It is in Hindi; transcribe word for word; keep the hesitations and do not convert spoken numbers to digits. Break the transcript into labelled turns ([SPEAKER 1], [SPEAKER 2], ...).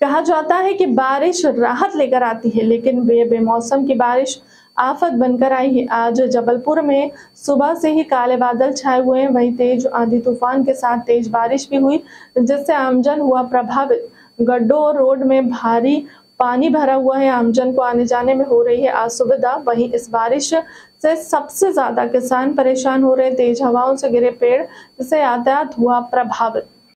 [SPEAKER 1] कहा जाता है कि बारिश राहत लेकर आती है, लेकिन बे बेमौसम की बारिश आफत बनकर आई है। आज जबलपुर में सुबह से ही काले बादल छाए हुए हैं, वहीं तेज आंधी तूफान के साथ तेज बारिश भी हुई, जिससे आमजन हुआ प्रभावित। गड्ढों और रोड में भारी पानी भरा हुआ है, आमजन को आने जाने में हो रही है असुविधा। वहीं इस बारिश से सबसे ज्यादा किसान परेशान हो रहे, तेज हवाओं से गिरे पेड़, जिससे यातायात हुआ प्रभावित।